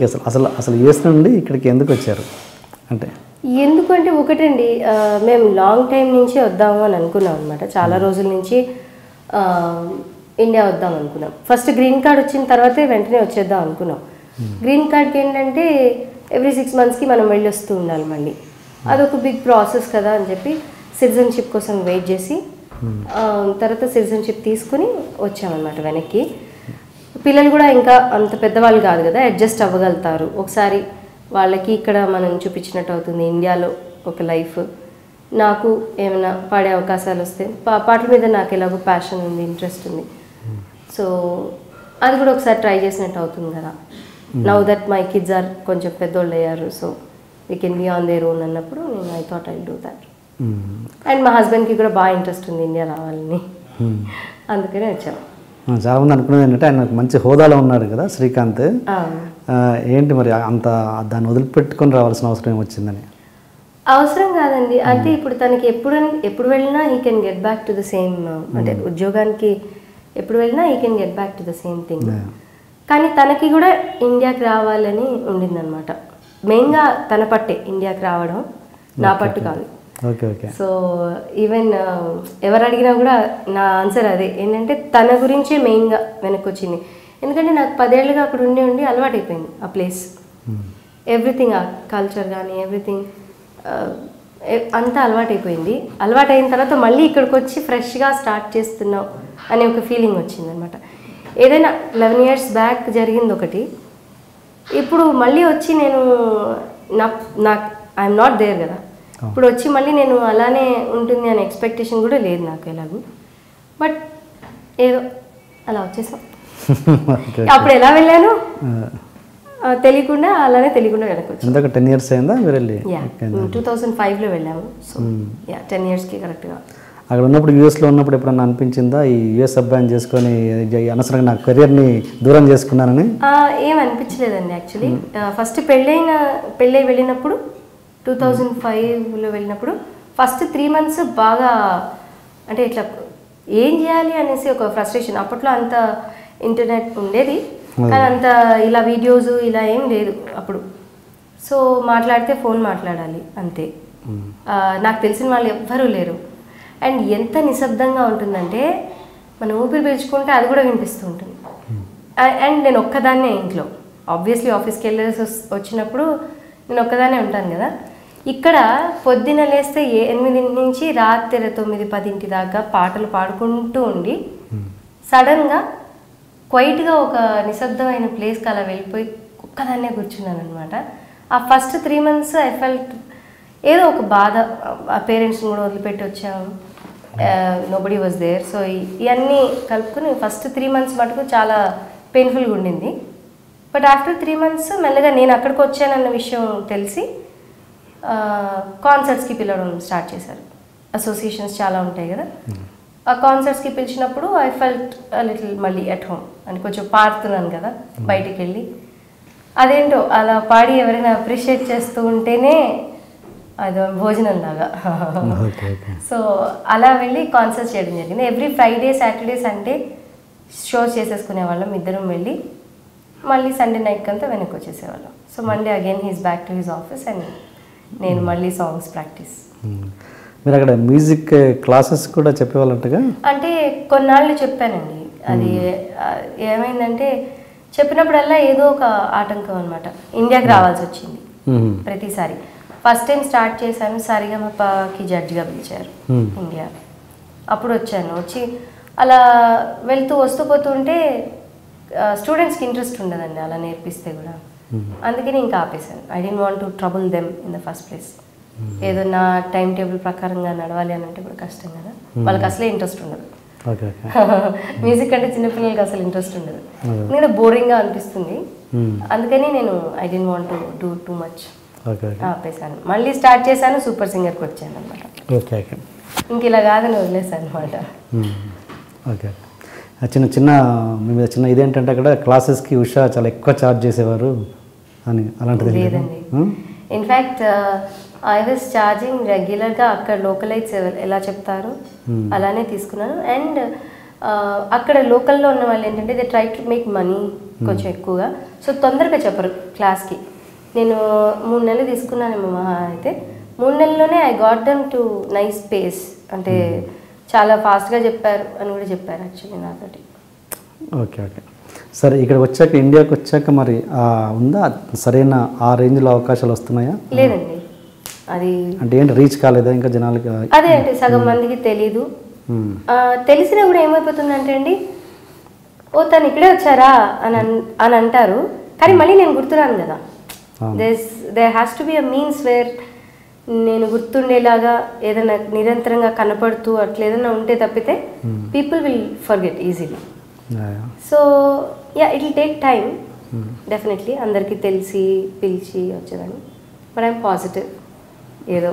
Okay. అసలు అసలు అసలు యూఎస్ నుండి ఇక్కడికి ఎందుకు వచ్చారు అంటే? ఎందుకంటే ఒకటండి, మేము లాంగ్ టైం నుంచి వద్దాము అని అనుకున్నాం అనమాట. చాలా రోజుల నుంచి ఇండియా వద్దాం అనుకున్నాం. ఫస్ట్ గ్రీన్ కార్డ్ వచ్చిన తర్వాతే వెంటనే వచ్చేద్దాం అనుకున్నాం. గ్రీన్ కార్డ్కి ఏంటంటే ఎవ్రీ 6 monthsకి మనం వెళ్ళి వస్తూ ఉండాలి మళ్ళీ. అదొక బిగ్ ప్రాసెస్ కదా అని చెప్పి సిటిజన్షిప్ కోసం వెయిట్ చేసి తర్వాత సిటిజన్షిప్ తీసుకుని వచ్చామన్నమాట వెనక్కి. పిల్లలు కూడా ఇంకా అంత పెద్దవాళ్ళు కాదు కదా, అడ్జస్ట్ అవ్వగలుగుతారు. ఒకసారి వాళ్ళకి ఇక్కడ మనం చూపించినట్టు అవుతుంది ఇండియాలో ఒక లైఫ్. నాకు ఏమైనా పాడే అవకాశాలు వస్తే పాటల మీద నాకు ఎలాగో ప్యాషన్ ఉంది, ఇంట్రెస్ట్ ఉంది. సో అది కూడా ఒకసారి ట్రై చేసినట్టు అవుతుంది కదా. Now that my kids are కొంచెం పెద్దోళ్ళు అయ్యారు, so we can be on their own అన్నప్పుడు నేను I thought I do that. And మా హస్బెండ్కి కూడా బాగా ఇంట్రెస్ట్ ఉంది ఇండియా రావాలని, అందుకనే వచ్చాము. చాలామంది అనుకునేది ఏంటంటే ఆయన మంచి హోదాలో ఉన్నారు కదా శ్రీకాంత్, ఏంటి మరి అంత దాన్ని వదిలిపెట్టుకొని రావాల్సిన అవసరం ఏమొచ్చిందని? అవసరం కాదండి, అంటే ఇప్పుడు తనకి ఎప్పుడు వెళ్ళినా he can get back to the same, అంటే ఉద్యోగానికి ఎప్పుడు వెళ్ళినా he can get back to the same thing. కానీ తనకి కూడా ఇండియాకి రావాలని ఉండిందనమాట. మెయిన్గా తన పట్టే ఇండియాకి రావడం, నా పట్టు కాదు. సో ఈవెన్ ఎవరు అడిగినా కూడా నా ఆన్సర్ అదే, ఏంటంటే తన గురించే మెయిన్గా వెనక్కి వచ్చింది. ఎందుకంటే నాకు 10 ఏళ్ళుగా అక్కడ ఉండి అలవాటు అయిపోయింది ఆ ప్లేస్. ఎవ్రీథింగ్, ఆ కల్చర్ కానీ ఎవ్రీథింగ్ అంతా అలవాటైపోయింది. అలవాటు అయిన తర్వాత మళ్ళీ ఇక్కడికి వచ్చి ఫ్రెష్గా స్టార్ట్ చేస్తున్నాం అనే ఒక ఫీలింగ్ వచ్చిందనమాట. ఏదైనా 11 years బ్యాక్ జరిగింది ఒకటి, ఇప్పుడు మళ్ళీ వచ్చి నేను నాకు ఐఎమ్ నాట్ దేర్ కదా, ఇప్పుడు వచ్చి మళ్ళీ నేను అలానే ఉంటుంది అనే ఎక్స్పెక్టేషన్ కూడా లేదు నాకు ఎలాగూ. బట్ ఏదో అలా వచ్చేసాం. అప్పుడు ఎలా వెళ్ళాను తెలియకుండా, అలానే తెలియకుండా వెనక్కి వచ్చాను. 10 years అయిందా మీరు వెళ్ళి? 2005లో వెళ్ళాము. సో 10 yearsకి కరెక్ట్గా. అక్కడ ఉన్నప్పుడు యూఎస్లో ఉన్నప్పుడు ఎప్పుడన్నా అనిపించిందా ఈ యూఎస్ అబ్బాయిని చేసుకొని అనవసరంగా నా కెరియర్ని దూరం చేసుకున్నానని? ఏం అనిపించలేదండి యాక్చువల్లీ. ఫస్ట్ పెళ్ళై వెళ్ళినప్పుడు 2005లో వెళ్ళినప్పుడు ఫస్ట్ 3 months బాగా, అంటే ఇట్లా ఏం చేయాలి అనేసి ఒక ఫ్రస్ట్రేషన్. అప్పట్లో అంత ఇంటర్నెట్ ఉండేది కానీ అంత ఇలా వీడియోస్ ఇలా ఏం లేదు అప్పుడు. సో మాట్లాడితే ఫోన్ మాట్లాడాలి అంతే. నాకు తెలిసిన వాళ్ళు ఎవ్వరూ లేరు. అండ్ ఎంత నిశ్శబ్దంగా ఉంటుందంటే మనం ఊపిరి పీల్చుకుంటే అది కూడా వినిపిస్తూ ఉంటుంది. అండ్ నేను ఒక్కదాన్నే ఇంట్లో, ఆబ్వియస్లీ ఆఫీస్కి వెళ్ళేసి వచ్చినప్పుడు నేను ఒక్కదాన్నే ఉంటాను కదా. ఇక్కడ పొద్దున లేస్తే 8 నుంచి రాత్రి 9, 10 దాకా పాటలు పాడుకుంటూ ఉండి సడన్గా క్వైట్గా ఒక నిశ్శబ్దమైన ప్లేస్కి అలా వెళ్ళిపోయి ఒక్కదాన్నే కూర్చున్నాను అనమాట. ఆ ఫస్ట్ 3 months ఐ ఫెల్ట్ ఏదో ఒక బాధ. ఆ పేరెంట్స్ని కూడా వదిలిపెట్టి వచ్చాము, నోబడీ వాజ్ దేర్. సో ఇవన్నీ కలుపుకుని ఫస్ట్ 3 months మటుకు చాలా పెయిన్ఫుల్గా ఉండింది. బట్ ఆఫ్టర్ 3 months మెల్లగా నేను అక్కడికి వచ్చానన్న విషయం తెలిసి కాన్సర్ట్స్కి పిలవడం స్టార్ట్ చేశారు. అసోసియేషన్స్ చాలా ఉంటాయి కదా, ఆ కాన్సర్ట్స్కి పిలిచినప్పుడు ఐ ఫెల్ట్ లిటిల్ మళ్ళీ ఎట్ హోమ్ అని, కొంచెం పాడుతున్నాను కదా బయటికి వెళ్ళి. అదేంటో అలా పాడి ఎవరైనా అప్రిషియేట్ చేస్తూ ఉంటేనే అది భోజనం లాగా. సో అలా వెళ్ళి కాన్సర్ట్స్ చేయడం జరిగింది. Every Friday, Saturday, Sunday shows చేసేసుకునే వాళ్ళం ఇద్దరం వెళ్ళి. మళ్ళీ సండే నైట్కి అంతా వెనక్కి వచ్చేసేవాళ్ళం. So Monday again he's back to his office and నేను మళ్ళీ సాంగ్స్ ప్రాక్టీస్. మీరు అక్కడ మ్యూజిక్ క్లాసెస్ కూడా చెప్పేవాళ్ళంటగా? అంటే కొన్నాళ్ళు చెప్పానండి. అది ఏమైందంటే చెప్పినప్పుడల్లా ఏదో ఒక ఆటంకం అనమాట. ఇండియాకి రావాల్సి వచ్చింది ప్రతిసారి. ఫస్ట్ టైం స్టార్ట్ చేశాను, సరిగమపకి జడ్జిగా పిలిచారు ఇండియా. అప్పుడు వచ్చి అలా వస్తూ పోతుంటే స్టూడెంట్స్కి ఇంట్రెస్ట్ ఉండదండి అలా నేర్పిస్తే కూడా. అందుకని ఇంకా ఆపేశాను. I don't want to trouble them in the first place. ఏదో నా టైం టేబుల్ ప్రకారంగా నడవాలి అని అంటే కూడా కష్టం కదా, వాళ్ళకి అసలే ఇంట్రెస్ట్ ఉండదు. మ్యూజిక్ అంటే చిన్నపిల్లలకి అసలు ఇంట్రెస్ట్ ఉండదు, ఎందుకంటే బోరింగ్గా అనిపిస్తుంది. అందుకని నేను I don't want to do too much ఆపేశాను. మళ్ళీ స్టార్ట్ చేశాను, సూపర్ సింగర్కి వచ్చాను అనమాట. ఇంక ఇలా కాదని వదిలేసాను అనమాట. ఓకే. చిన్న ఇదేంటంటే అక్కడ క్లాసెస్కి ఉషా చాలా ఎక్కువ ఛార్జ్ చేసేవారు అని, అలాంటిది లేదండి. ఇన్ఫ్యాక్ట్ ఐ వాజ్ ఛార్జింగ్ రెగ్యులర్గా అక్కడ లోకలైట్స్ ఎలా చెప్తారు అలానే తీసుకున్నాను. అండ్ అక్కడ లోకల్లో ఉన్న వాళ్ళు ఏంటంటే they try to make money కొంచెం ఎక్కువగా. సో తొందరగా చెప్పరు క్లాస్కి. నేను 3 నెలలు తీసుకున్నాను మహా అయితే 3 నెలల్లోనే I got them to nice pace. అంటే చాలా ఫాస్ట్గా చెప్పారు అని కూడా చెప్పారు యాక్చువల్లీ నాతోటి. Okay okay. సరే ఇక్కడ వచ్చాక ఇండియాకి వచ్చాక మరి ఉందా సరైన ఆ రేంజ్లో అవకాశాలు వస్తున్నాయా? లేదండి. అది అంటే ఏంటి రీచ్ కాలేదా ఇంకా జనాలకి? అదే అంటే సగం మందికి తెలీదు. తెలిసినా కూడా ఏమైపోతుందంటే అండి, ఓ తను ఇక్కడే వచ్చారా అని అంటారు, కానీ మళ్ళీ నేను గుర్తురాను కదా. There has to be a means where నేను గుర్తుండేలాగా ఏదైనా నిరంతరంగా కనపడుతూ అట్లా ఏదైనా ఉంటే తప్పితే people will forget easily. So yeah it will take time definitely అందరికీ తెలిసి పిలిచి వచ్చేదాన్ని. బట్ ఐఎమ్ పాజిటివ్ ఏదో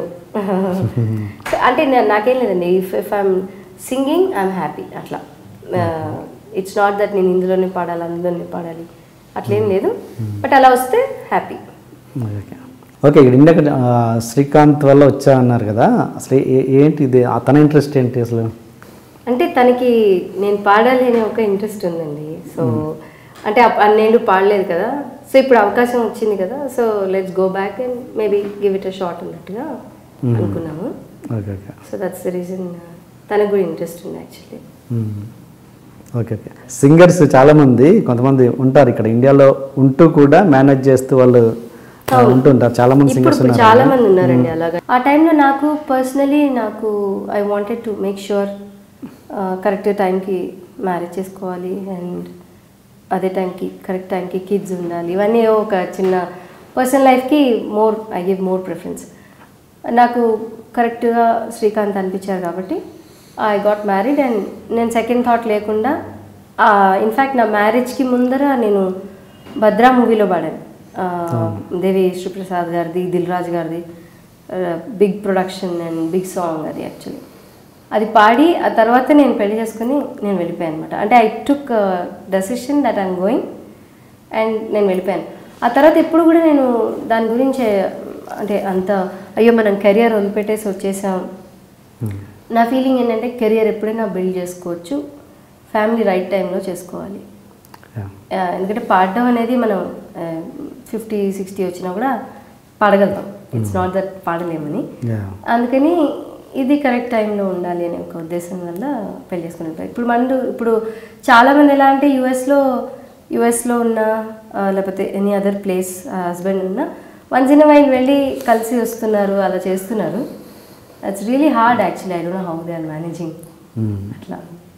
అంటే నాకేం లేదండి. If I'm singing I'm happy అట్లా. ఇట్స్ నాట్ దట్ నేను ఇందులోనే పాడాలి అందులోనే పాడాలి అట్లేం లేదు. బట్ అలా వస్తే హ్యాపీ. ఓకే. ఇక్కడ ఇండియాకి శ్రీకాంత్ వల్ల వచ్చా అన్నారు కదా, అసలు ఏంటి ఇది తన ఇంట్రెస్ట్ ఏంటి అసలు? అంటే తనకి నేను పాడాలి అనే ఒక ఇంట్రెస్ట్ ఉందండి. సో అంటే నేను పాడలేదు కదా, సో ఇప్పుడు అవకాశం వచ్చింది కదా, so let's go back and maybe give it a shot అన్నట్టుగా అనుకున్నాము. So that's the reason. తనకు కూడా ఇంట్రెస్ట్ ఉంది యాక్చువల్లీ. Okay okay. సింగర్స్ చాలామంది కొంతమంది ఉంటారు ఇక్కడ ఇండియాలో ఉంటూ కూడా మేనేజ్ చేస్తూ వాళ్ళు ఉంటుంటారు. చాలా మంది సింగర్స్ ఉన్నారు, చాలా మంది ఉన్నారండి అలాగా. ఆ టైంలో నాకు personally I wanted to make sure correct టైంకి మ్యారేజ్ చేసుకోవాలి అండ్ అదే టైంకి కరెక్ట్ టైంకి కిడ్స్ ఉండాలి. ఇవన్నీ ఒక చిన్న పర్సనల్ లైఫ్కి ఐ గివ్ మోర్ ప్రిఫరెన్స్. నాకు కరెక్ట్గా శ్రీకాంత్ అనిపించారు కాబట్టి ఐ గాట్ మ్యారీడ్. అండ్ నేను సెకండ్ థాట్ లేకుండా ఇన్ఫ్యాక్ట్ నా మ్యారేజ్కి ముందర నేను భద్రా మూవీలో పాడాను. దేవి శ్రీప్రసాద్ గారిది, దిల్ రాజు గారిది big production and big song అది యాక్చువల్లీ. అది పాడి ఆ తర్వాత నేను పెళ్లి చేసుకుని నేను వెళ్ళిపోయాను అనమాట. అంటే I took decision that I'm going and నేను వెళ్ళిపోయాను. ఆ తర్వాత ఎప్పుడు కూడా నేను దాని గురించి అంటే అంత అయ్యో మనం కెరియర్ వదిలిపెట్టేసి వచ్చేసాం. నా ఫీలింగ్ ఏంటంటే కెరియర్ ఎప్పుడైనా బిల్డ్ చేసుకోవచ్చు, ఫ్యామిలీ రైట్ టైంలో చేసుకోవాలి. ఎందుకంటే పాడడం అనేది మనం 50-60 వచ్చినా కూడా పాడగలుగుతాం. ఇట్స్ నాట్ దట్ పాడలేమని. అందుకని ఇది కరెక్ట్ టైంలో ఉండాలి అనే ఒక ఉద్దేశం వల్ల పెళ్లి చేసుకుని ఉంటారు. ఇప్పుడు చాలామంది ఎలా అంటే యుఎస్లో ఉన్న లేకపోతే ఎనీ అదర్ ప్లేస్ హస్బెండ్ ఉన్న వన్స్ ఇన్ వైల్ వెళ్ళి కలిసి వస్తున్నారు, అలా చేస్తున్నారు. That's really hard actually. I don't know how they are managing అట్లా.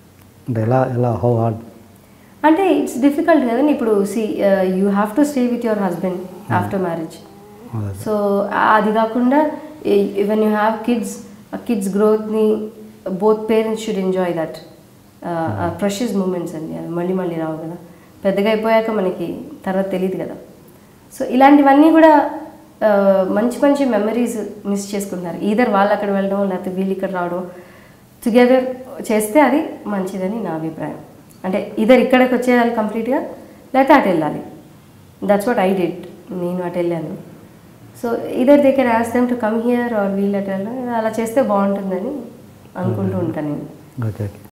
హౌ హార్డ్ అంటే ఇట్స్ డిఫికల్ట్ కదండి. ఇప్పుడు you have to stay with your husband after marriage. So అది కాకుండా వెన్ యూ హ్యావ్ కిడ్స్ గ్రోత్ని both parents should enjoy that precious moments అండి. అవి మళ్ళీ మళ్ళీ రావు కదా, పెద్దగా అయిపోయాక మనకి తర్వాత తెలియదు కదా. సో ఇలాంటివన్నీ కూడా మంచి మంచి మెమరీస్ మిస్ చేసుకుంటున్నారు. ఈధర్ వాళ్ళు అక్కడ వెళ్ళడం లేకపోతే వీళ్ళు ఇక్కడ రావడం టుగెదర్ చేస్తే అది మంచిదని నా అభిప్రాయం. అంటే ఈధర్ ఇక్కడికి వచ్చేయాలి కంప్లీట్గా లేకపోతే అటు వెళ్ళాలి. That's what I did. నేను అటు వెళ్ళాను. So either they can ask them to come here or వీళ్ళు అటు వెళ్ళడం, అలా చేస్తే బాగుంటుందని అనుకుంటూ ఉంటాను నేను. Okay okay.